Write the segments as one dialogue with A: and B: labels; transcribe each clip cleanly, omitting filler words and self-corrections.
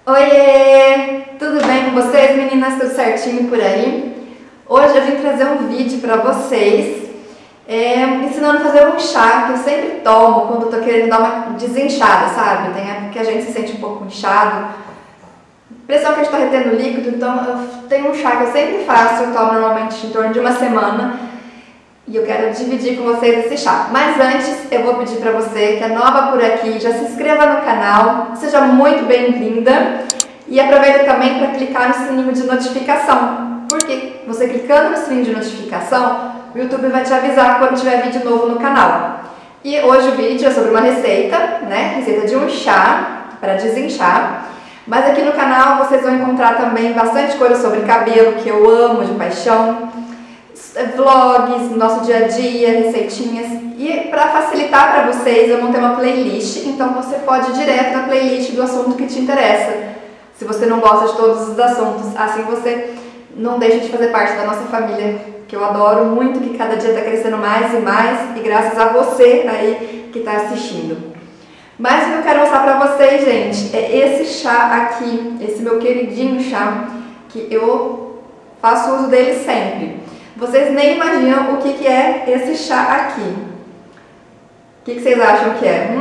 A: Oiê! Tudo bem com vocês, meninas? Tudo certinho por aí? Hoje eu vim trazer um vídeo pra vocês ensinando a fazer um chá que eu sempre tomo quando eu tô querendo dar uma desinchada, sabe? Tem época que a gente se sente um pouco inchado, impressão que a gente tá retendo líquido, então eu tenho um chá que eu sempre faço, eu tomo normalmente em torno de uma semana e eu quero dividir com vocês esse chá. Mas antes eu vou pedir pra você que é nova por aqui, já se inscreva no canal, seja muito bem-vinda e aproveita também para clicar no sininho de notificação, porque você clicando no sininho de notificação, o YouTube vai te avisar quando tiver vídeo novo no canal. E hoje o vídeo é sobre uma receita, né? Receita de um chá para desinchar. Mas aqui no canal vocês vão encontrar também bastante coisa sobre cabelo, que eu amo de paixão, vlogs, nosso dia a dia, receitinhas. E para facilitar para vocês, eu montei uma playlist, então você pode ir direto na playlist do assunto que te interessa. Se você não gosta de todos os assuntos, assim você não deixa de fazer parte da nossa família, que eu adoro muito, que cada dia está crescendo mais e mais, e graças a você aí que está assistindo. Mas o que eu quero mostrar pra vocês, gente, é esse chá aqui, esse meu queridinho chá, que eu faço uso dele sempre. Vocês nem imaginam o que é esse chá aqui. O que vocês acham que é?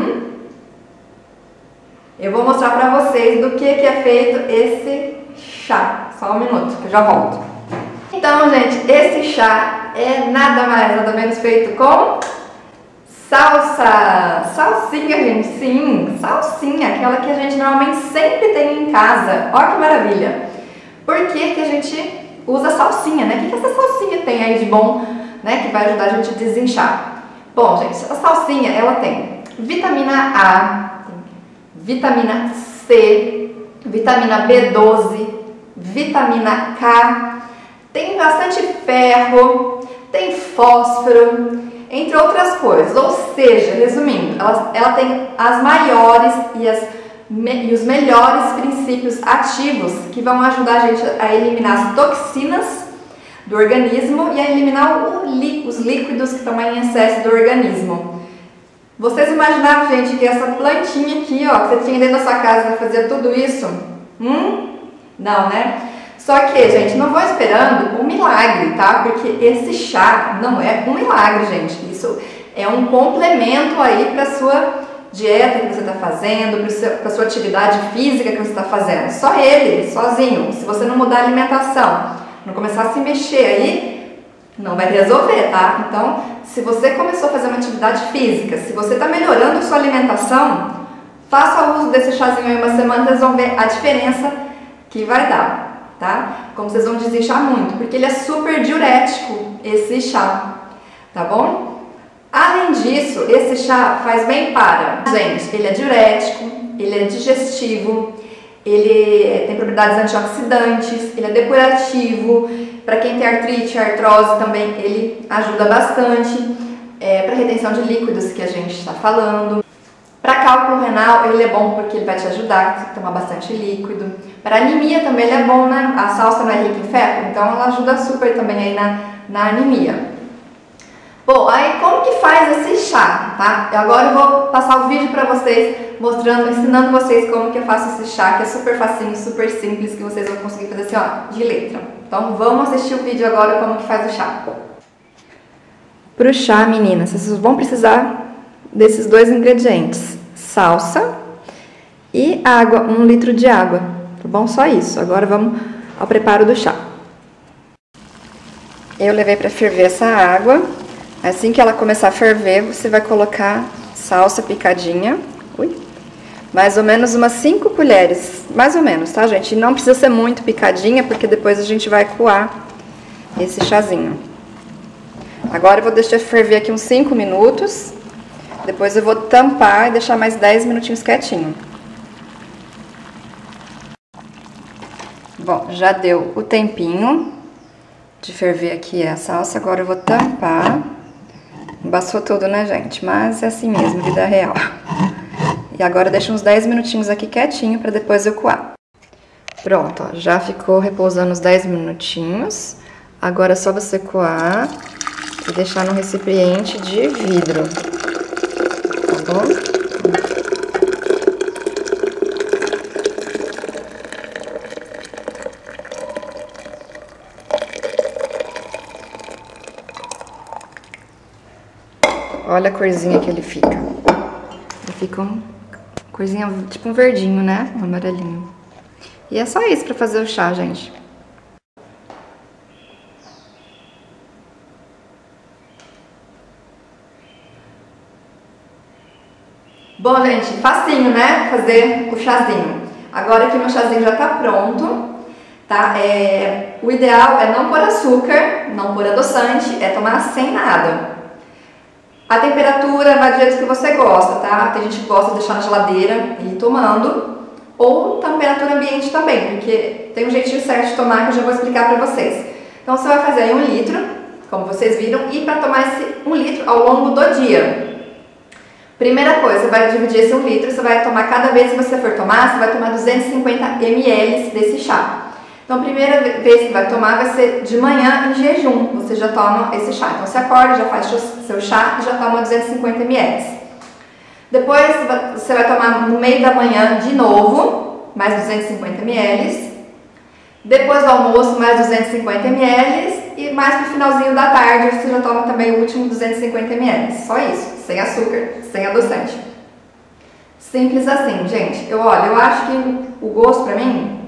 A: Eu vou mostrar pra vocês do que é feito esse chá. Só um minuto, que eu já volto. Então, gente, esse chá é nada mais, nada menos feito com salsinha, gente, sim, salsinha, aquela que a gente normalmente sempre tem em casa. Olha que maravilha! Por que a gente usa salsinha, né? O que essa salsinha tem aí de bom, né, que vai ajudar a gente a desinchar? Bom, gente, a salsinha, ela tem vitamina A, vitamina C, vitamina B12, vitamina K, tem bastante ferro, tem fósforo, entre outras coisas. Ou seja, resumindo, ela tem as maiores e os melhores princípios ativos que vão ajudar a gente a eliminar as toxinas do organismo e a eliminar os líquidos que estão em excesso do organismo. Vocês imaginavam, gente, que essa plantinha aqui, ó, que você tinha dentro da sua casa fazia tudo isso? Não, né? Só que, gente, não vou esperando um milagre, tá? Porque esse chá não é um milagre, gente. Isso é um complemento aí para sua dieta que você está fazendo, para sua atividade física que você está fazendo. Só ele, sozinho. Se você não mudar a alimentação, não começar a se mexer aí, não vai resolver, tá? Então, se você começou a fazer uma atividade física, se você está melhorando a sua alimentação, faça uso desse chazinho aí uma semana, vocês vão ver a diferença que vai dar. Tá? Como vocês vão desinchar muito, porque ele é super diurético, esse chá, tá bom? Além disso, esse chá faz bem para, gente, ele é diurético, ele é digestivo, ele tem propriedades antioxidantes, ele é depurativo, para quem tem artrite, artrose também ele ajuda bastante, para retenção de líquidos que a gente está falando. Para cálculo renal ele é bom porque ele vai te ajudar a tomar bastante líquido. Para anemia também ele é bom, né? A salsa não é rica em ferro, então ela ajuda super também aí na anemia. Bom, aí como que faz esse chá, tá? Agora eu vou passar o vídeo para vocês, ensinando vocês como que eu faço esse chá, que é super facinho, super simples, que vocês vão conseguir fazer assim, ó, de letra. Então vamos assistir o vídeo agora como que faz o chá. Para o chá, meninas, vocês vão precisar desses dois ingredientes, salsa e água, 1 litro de água, tá bom? Só isso. Agora vamos ao preparo do chá. Eu levei para ferver essa água. Assim que ela começar a ferver, você vai colocar salsa picadinha, mais ou menos umas 5 colheres, mais ou menos, tá, gente? Não precisa ser muito picadinha, porque depois a gente vai coar esse chazinho. Agora eu vou deixar ferver aqui uns 5 minutos. Depois eu vou tampar e deixar mais 10 minutinhos quietinho. Bom, já deu o tempinho de ferver aqui a salsa. Agora eu vou tampar. Embaçou tudo, né, gente? Mas é assim mesmo, vida real. E agora deixa uns 10 minutinhos aqui quietinho para depois eu coar. Pronto, ó, já ficou repousando uns 10 minutinhos. Agora é só você coar e deixar num recipiente de vidro. Tá bom? Olha a corzinha que ele fica. Ele fica corzinha, tipo um verdinho, né? Um amarelinho. E é só isso pra fazer o chá, gente. Bom, gente, facinho, né? Fazer o chazinho. Agora que meu chazinho já tá pronto, tá? O ideal é não pôr açúcar, não pôr adoçante, é tomar sem nada. A temperatura vai do jeito que você gosta, tá? Tem gente que gosta de deixar na geladeira e ir tomando, ou temperatura ambiente também, porque tem um jeitinho certo de tomar que eu já vou explicar pra vocês. Então você vai fazer aí 1 litro, como vocês viram, e para tomar esse 1 litro ao longo do dia. Primeira coisa, você vai dividir esse 1 litro, você vai tomar, cada vez que você for tomar, você vai tomar 250 ml desse chá. Então a primeira vez que vai tomar vai ser de manhã em jejum, você já toma esse chá. Então você acorda, já faz seu chá e já toma 250 ml. Depois você vai tomar no meio da manhã de novo, mais 250 ml. Depois do almoço, mais 250 ml. E mais no finalzinho da tarde você já toma também o último 250 ml. Só isso, sem açúcar, sem adoçante. Simples assim, gente. Eu acho que o gosto pra mim...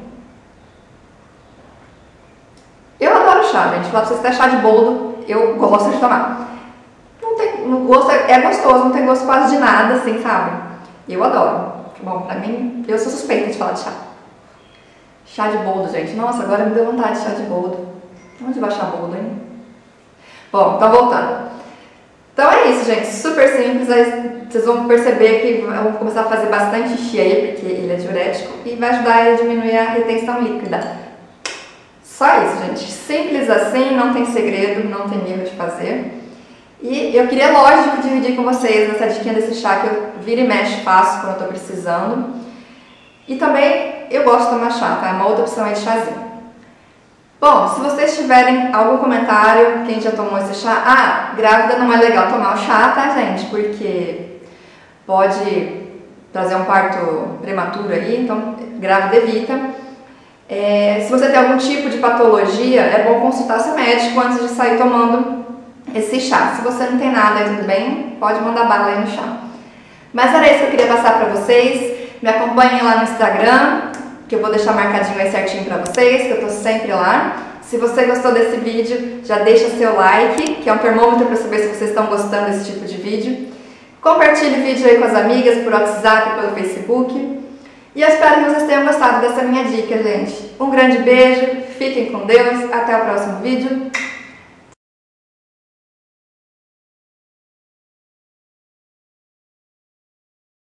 A: Eu adoro chá, gente. Falar pra vocês, até chá de boldo eu gosto de tomar. O gosto é gostoso, não tem gosto quase de nada, assim, sabe? Eu adoro. Bom, pra mim, eu sou suspeita de falar de chá. Chá de boldo, gente. Nossa, agora me deu vontade de chá de boldo. Onde baixar boldo, hein? Bom, então voltando. Então é isso, gente. Super simples. Aí vocês vão perceber que vão começar a fazer bastante xixi aí, porque ele é diurético e vai ajudar a diminuir a retenção líquida. Só isso, gente. Simples assim, não tem segredo, não tem erro de fazer. E eu queria, lógico, dividir com vocês essa diquinha desse chá que eu vira e mexe faço quando eu tô precisando. E também eu gosto de tomar chá, tá? É uma outra opção aí de chazinho. Bom, se vocês tiverem algum comentário, quem já tomou esse chá, grávida não é legal tomar o chá, tá, gente? Porque pode trazer um parto prematuro aí, então grávida evita. Se você tem algum tipo de patologia, é bom consultar seu médico antes de sair tomando esse chá. Se você não tem nada aí, tudo bem, pode mandar bala aí no chá. Mas era isso que eu queria passar pra vocês. Me acompanhem lá no Instagram, que eu vou deixar marcadinho aí certinho pra vocês, que eu tô sempre lá. Se você gostou desse vídeo, já deixa seu like, que é um termômetro pra saber se vocês estão gostando desse tipo de vídeo. Compartilhe o vídeo aí com as amigas, por WhatsApp, pelo Facebook. E eu espero que vocês tenham gostado dessa minha dica, gente. Um grande beijo, fiquem com Deus, até o próximo vídeo.